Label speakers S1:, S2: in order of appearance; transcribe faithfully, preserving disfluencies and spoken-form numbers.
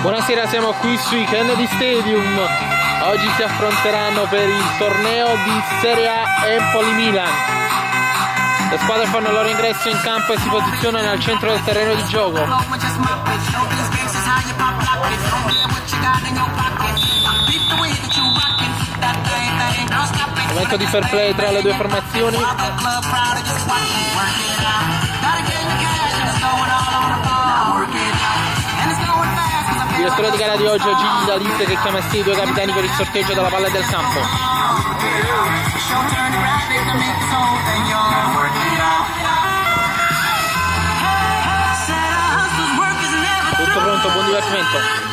S1: Buonasera, siamo qui sui Kennedy Stadium. Oggi si affronteranno per il torneo di Serie A Empoli-Milan. Le squadre fanno il loro ingresso in campo e si posizionano al centro del terreno di gioco. Momento di fair play tra le due formazioni. Il direttore di gara di oggi è Gigi D'Alise, che chiama sia i due capitani per il sorteggio della palla del campo. Tutto pronto, buon divertimento.